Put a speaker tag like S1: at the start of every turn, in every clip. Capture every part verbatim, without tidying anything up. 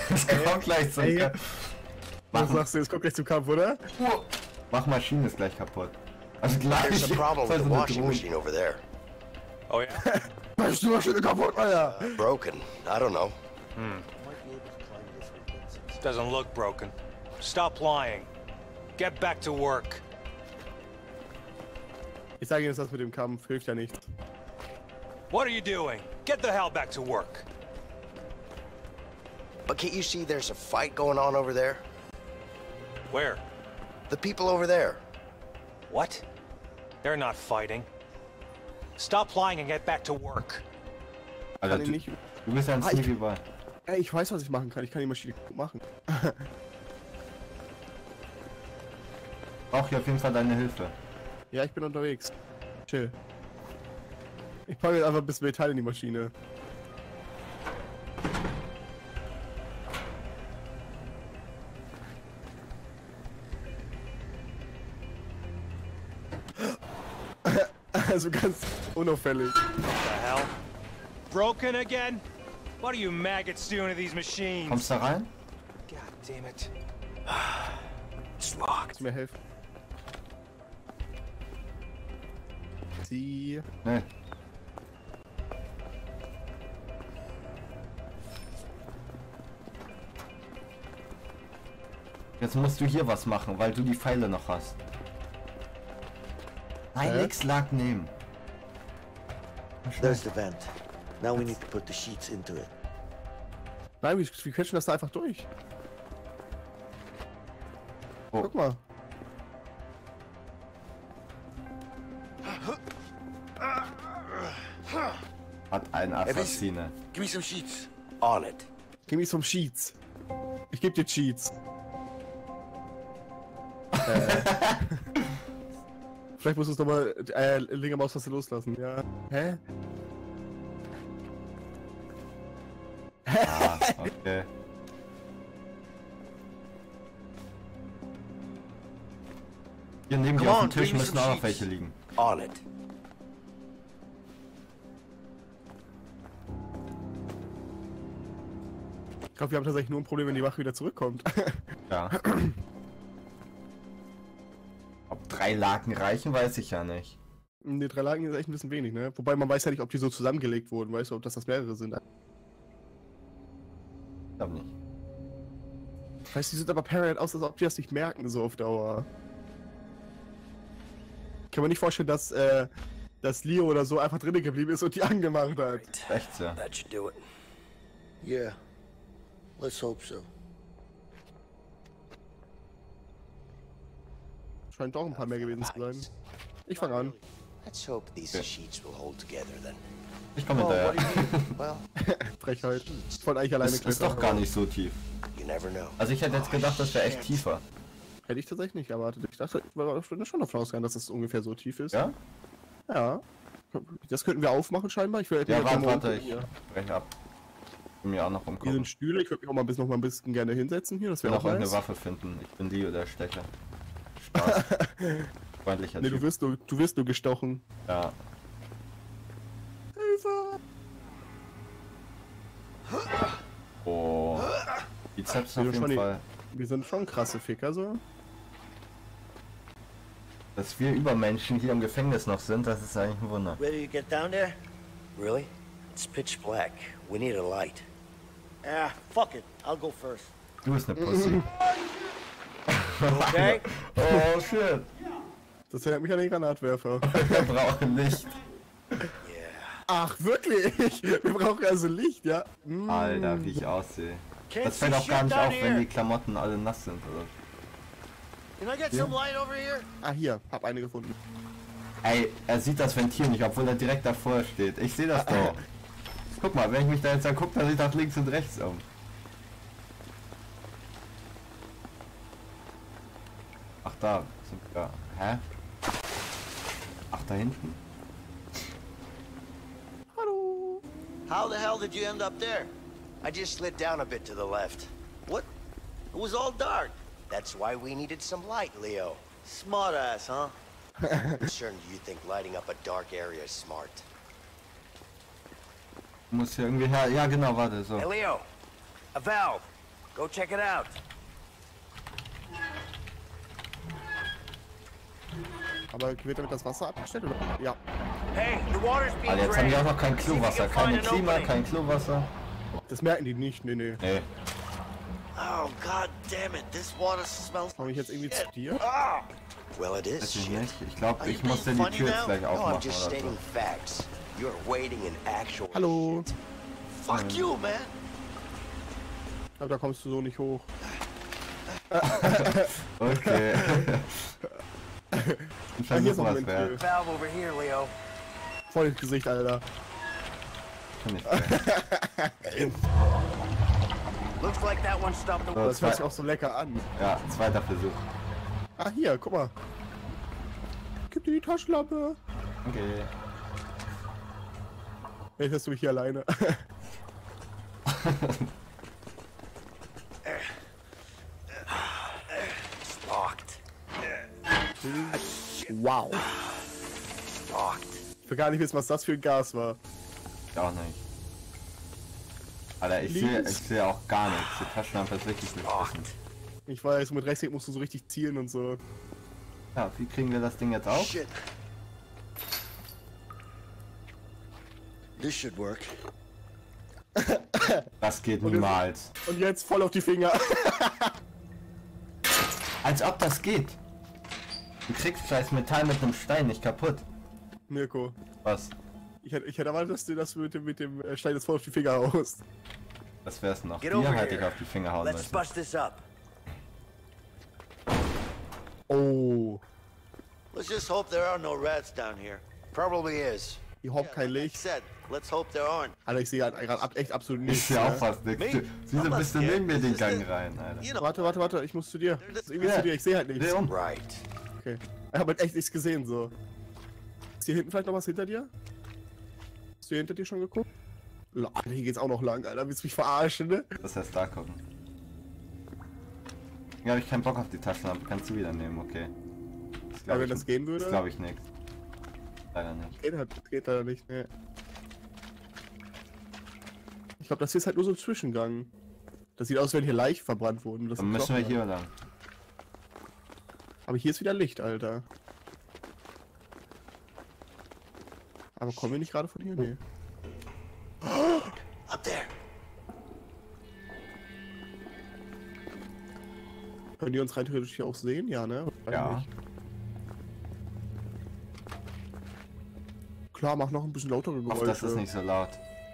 S1: Es kommt gleich zum Kampf.
S2: Was sagst du, es kommt gleich zum Kampf, oder?
S1: Mach Maschine ist gleich kaputt. Also gleich.
S3: There's a problem with the washing machine over there.
S4: Oh yeah?
S2: Weißt du, Maschine kaputt, Alter?
S3: Uh, broken. I don't know.
S4: Hmm. Doesn't look broken. Stop lying. Get back to work.
S2: Ich sage Ihnen, das mit dem Kampf hilft ja nichts.
S4: What are you doing? Get the hell back to work.
S3: But can't you see there's a fight going on over there?
S4: Where?
S3: The people over there.
S4: What? They're not fighting. Stop lying and get back to work.
S1: Alter,
S2: Kann ich
S1: du,
S2: nicht.
S1: du bist ja ein
S2: Ah, ich-
S1: Sneaky-Ball.
S2: Ey, ich weiß, was ich machen kann. Ich kann die Maschine gut machen.
S1: Brauch hier auf jeden Fall deine Hilfe.
S2: Ja, ich bin unterwegs. Chill. Ich packe jetzt einfach ein bisschen Metall in die Maschine. Also ganz unauffällig.
S4: What the hell? Broken again? What are you maggots doing to these machines?
S1: Kommst du da rein?
S4: God damn it.
S3: It's locked.
S2: Kannst du mir helfen? Sie.
S1: Nee. Jetzt musst du hier was machen, weil du die Pfeile noch hast. Nein,
S2: Hä?
S1: nix lag nehmen.
S5: There's the vent. Now we need to put the sheets into it.
S2: Nein, wir, wir quetschen das da einfach durch.
S1: Oh.
S2: Guck mal.
S1: Hat ein Assassine.
S5: Give me some sheets.
S3: On it.
S2: Gib mir zum Cheats. Ich geb dir Cheats. äh. Vielleicht musst du es nochmal äh, linke Maustaste loslassen, ja. Hä?
S1: Ah, okay. Hier neben dir
S5: Come
S1: auf
S5: on,
S1: dem Tisch
S5: bring me
S1: müssen
S5: some
S1: auch noch
S5: sheets.
S1: welche liegen.
S3: On it.
S2: Ich glaube, wir haben tatsächlich nur ein Problem, wenn die Wache wieder zurückkommt.
S1: Ja. Ob drei Laken reichen, weiß ich ja nicht.
S2: Die drei Lagen ist echt ein bisschen wenig, ne? Wobei man weiß ja nicht, ob die so zusammengelegt wurden, weißt du, ob das das mehrere sind.
S1: Ich glaube nicht.
S2: Weißt du, die sind aber paranoid aus, als ob die das nicht merken, so auf Dauer. Kann man nicht vorstellen, dass, äh, dass Leo oder so einfach drinnen geblieben ist und die angemacht hat.
S1: Echt so.
S3: That should do it.
S5: Yeah. Let's hope so.
S2: Scheint doch ein paar mehr gewesen zu sein. Ich fange an.
S3: Let's hope these sheets will hold together then.
S1: Ich komme
S5: Oh,
S1: hinterher.
S5: what do you mean? Well,
S2: Frechheit. Ich wollte eigentlich alleine
S1: Das ist doch gar nicht so tief.
S3: You never know.
S1: Also ich hätte jetzt gedacht, das wäre echt tiefer.
S2: Hätte ich tatsächlich nicht erwartet. Ich dachte, ich war schon davon ausgegangen, dass es ungefähr so tief ist.
S1: Ja?
S2: Ja. Das könnten wir aufmachen scheinbar. Ich will
S1: Ja,
S2: jetzt
S1: warte,
S2: mal
S1: warte,
S2: unten
S1: ich
S2: hier.
S1: breche ab. Bin mir auch noch
S2: Hier
S1: rumkommen.
S2: sind Stühle. Ich würde mich auch mal bis noch mal ein bisschen gerne hinsetzen hier. Das
S1: Ich will
S2: wäre
S1: noch
S2: auch
S1: irgendeine
S2: nice.
S1: Waffe finden. Ich bin Leo, der Stecher. Spaß. Freundlicher
S2: Nee, du
S1: Typ.
S2: wirst nur, du wirst nur gestochen.
S1: Ja.
S2: Hilfe!
S1: Oh. Bizeps
S2: Ja,
S1: auf
S2: schon
S1: jeden
S2: die-
S1: Fall.
S2: Wir sind schon krasse Ficker so.
S1: Dass wir Übermenschen hier im Gefängnis noch sind, das ist eigentlich ein Wunder.
S5: ready to get down there?
S3: Really? It's pitch black. We need a light.
S5: Ah, fuck it. I'll go first.
S1: Du bist eine Pussy.
S5: Okay?
S1: Oh shit.
S2: Das erinnert mich an den Granatwerfer.
S1: Wir brauchen Licht.
S3: Yeah.
S2: Ach, wirklich? Wir brauchen also Licht, ja? Mm.
S1: Alter, wie ich aussehe.
S5: Can't
S1: Das
S5: see
S1: fällt auch gar
S5: shit
S1: nicht
S5: down
S1: auf, wenn
S5: here.
S1: die Klamotten alle nass sind. Oder?
S5: Can I get some light over here?
S2: Ah, hier. Hab eine gefunden.
S1: Ey, er sieht das Ventil nicht, obwohl er direkt davor steht. Ich sehe das doch. Guck mal, wenn ich mich da jetzt angucke, dann sieht das links und rechts um. Ach, da sind wir. Hä? Ach, da hinten?
S2: Hallo.
S5: How the hell did you end up there?
S3: I just slid down a bit to the left.
S5: What? It was all dark.
S3: That's why we needed some light, Leo.
S5: Smart ass, huh?
S3: Concerned you think lighting up a dark area is smart.
S1: Muss hier irgendwie her. Ja, genau, warte,
S3: Hey,
S1: so.
S3: Leo. A valve.
S5: Go check it out.
S2: Aber wird damit das Wasser abgestellt oder? Ja.
S5: Hey, the water's being
S1: Also jetzt haben
S5: drained.
S1: die auch noch kein
S5: See if you
S1: Klowasser,
S5: can
S1: keine
S5: find an
S1: Klima,
S5: opening.
S1: kein Klowasser.
S2: Das merken die nicht, nee, nee.
S1: Nee.
S5: Oh, god damn it. This water smells
S2: Komm ich jetzt irgendwie
S5: shit.
S2: zu dir?
S5: Ah! Well, it is
S1: Weiß ich
S5: shit.
S1: nicht. Ich glaube,
S5: Are you
S1: ich muss dir
S5: being
S1: die
S5: funny
S1: Tür jetzt
S5: now?
S1: gleich
S5: No, I'm
S1: aufmachen
S5: just
S1: oder
S5: stating
S1: so.
S3: Facts. You're wading in actual
S2: Hallo.
S3: shit.
S5: Fuck you, man.
S2: Aber da kommst du so nicht hoch.
S1: Okay. Ich
S2: Ah, hier ist
S1: versuche
S2: noch
S1: was
S2: ein
S1: wert.
S2: Ventil.
S5: Valve over here, Leo.
S2: Voll ins Gesicht, Alter.
S1: Kann nicht sein.
S5: Looks like that one stopped the
S1: So,
S2: Das hört sich
S1: zwei,
S2: auch so lecker an.
S1: ja, zweiter Versuch.
S2: Ah, hier, guck mal. Gib dir die Taschenlampe.
S1: Okay.
S2: Jetzt hast du mich hier alleine.
S3: It's locked.
S2: Wow.
S3: Locked.
S2: Ich will gar nicht wissen, was das für ein Gas war.
S1: Ich auch nicht. Alter, ich sehe
S2: Links.
S1: ich sehe auch gar nichts. Die Taschenlampe ist richtig beschissen.
S2: Ich weiß, mit Rechtsklick musst du so richtig zielen und so.
S1: Ja, wie kriegen wir das Ding jetzt auf?
S5: Shit. This should work.
S1: Das geht
S2: jetzt-
S1: niemals.
S2: Und jetzt voll auf die Finger.
S1: Als ob das geht. Du kriegst scheiß Metall mit einem Stein nicht kaputt.
S2: Mirko,
S1: Was?
S2: ich hätte, ich hätte erwartet, dass du das mit dem, mit dem äh, Stein jetzt voll auf die Finger haust.
S1: Das wär's noch.
S5: Get
S1: Dir
S5: over
S1: hätte ich
S5: here.
S1: auf die Finger hauen
S5: Let's
S1: müssen.
S5: bust this up.
S2: Oh.
S5: Let's just hope there are no rats down here.
S3: Probably is.
S2: Überhaupt kein
S5: Like I
S2: Licht.
S5: said, let's hope there aren't.
S2: Alter, ich sehe halt gerade ab, echt absolut
S1: Ich
S2: nichts.
S1: sehe auch
S2: ne?
S1: fast nichts.
S5: Me?
S1: Du- Wieso
S5: I'm not
S1: bist du
S5: scared.
S1: neben mir den
S5: This is
S1: Gang
S5: the-
S1: rein, Alter?
S5: You know,
S2: Warte, warte, warte, ich muss zu dir. Das ist irgendwie
S1: Ja.
S2: zu dir, ich sehe halt nichts.
S1: Dreh um.
S3: Right.
S2: Okay. Ich habe halt echt nichts gesehen, so. Ist hier hinten vielleicht noch was hinter dir? Hast du hier hinter dir schon geguckt? La- Alter, hier geht's auch noch lang, Alter. Willst du mich verarschen, ne?
S1: Das heißt da gucken. Ja, hab ich keinen Bock auf die Taschenlampe. Kannst du wieder nehmen, okay. Das
S2: Ja,
S1: glaub
S2: wenn
S1: ich-
S2: das gehen würde?
S1: Das glaube ich nicht. Leider nicht.
S2: Geht halt, geht leider nicht, ne. Ich glaube, das hier ist halt nur so ein Zwischengang. Das sieht aus, als wenn hier Leichen verbrannt wurden. Das
S1: Dann
S2: sind
S1: müssen wir
S2: Knochen.
S1: hier lang.
S2: Aber hier ist wieder Licht, Alter. Aber kommen wir nicht gerade von hier? Nee.
S5: up there.
S2: Können die uns rein theoretisch hier auch sehen? Ja, ne? Weiß
S1: Ja.
S2: nicht. Klar, mach noch ein bisschen lautere
S1: Ich
S2: Geräusche.
S1: hoffe, das ist nicht so laut.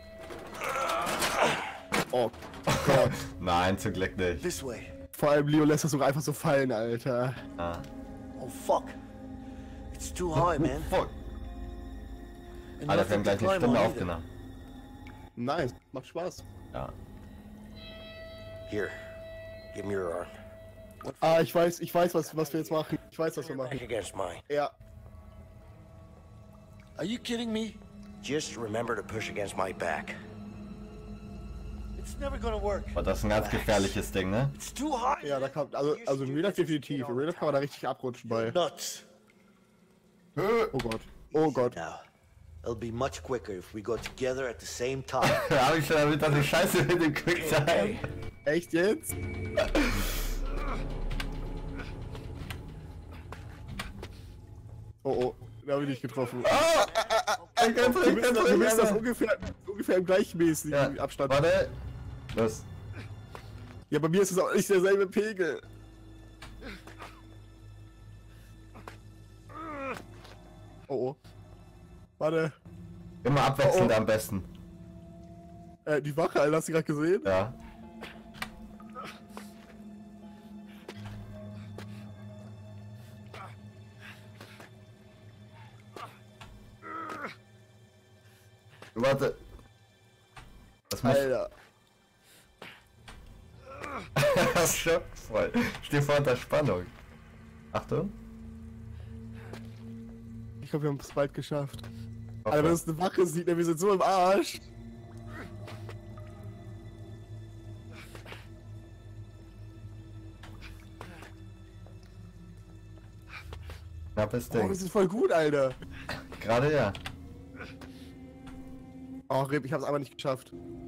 S2: Oh Gott.
S1: Nein, zum Glück nicht.
S5: This way.
S2: Vor allem Leo lässt das sogar einfach so fallen, Alter.
S1: Ah.
S5: Oh fuck. It's too high, man.
S1: Fuck.
S5: And
S1: Alter, wir
S5: nothing
S1: haben
S5: to
S1: gleich eine
S5: climb
S1: Stunde
S5: on either.
S1: aufgenommen.
S2: Nice, macht Spaß.
S1: Ja.
S3: Here. Give me your arm.
S2: Ah, ich weiß, ich weiß, was, was wir jetzt machen. Ich weiß, was wir
S3: Back
S2: machen.
S3: against mine.
S2: Ja.
S5: Are you kidding me?
S3: Just remember to push against my back.
S5: It's never gonna work.
S1: Aber das ist ein ganz gefährliches Ding, ne?
S5: It's too high.
S2: Ja, da kann, also, also in Real Life definitiv. In Real Life kann man da richtig abrutschen bei.
S5: Nuts.
S2: Oh Gott. Oh Gott.
S5: Now, it'll be much quicker if we go together at the same time.
S1: Da hab ich schon damit, dass ich scheiße mit dem Quicksand.
S2: Echt jetzt? Oh oh, da habe ich nicht getroffen.
S1: Ah, Ich kann's
S2: Wir
S1: nicht,
S2: müssen,
S1: kann's
S2: wir müssen das
S1: nicht.
S2: ungefähr, ungefähr im gleichmäßigen
S1: Ja,
S2: Abstand.
S1: warte. Los.
S2: Ja, bei mir ist es auch nicht derselbe Pegel. Oh oh. Warte.
S1: Immer abwechselnd
S2: Oh, oh.
S1: am besten.
S2: Äh, die Wache, Alter, hast du gerade gesehen?
S1: Ja. Warte. Das muss...
S2: Alter.
S1: Das ist schon voll. Steh vor unter Spannung. Achtung.
S2: Ich glaube, wir haben es bald geschafft.
S1: Hoffe.
S2: Alter, wenn es eine Wache sieht, ne, wir sind so im Arsch.
S1: Knappes
S2: Oh,
S1: Ding.
S2: das ist voll gut, Alter.
S1: Gerade ja.
S2: Oh, Rip, ich hab's aber nicht geschafft.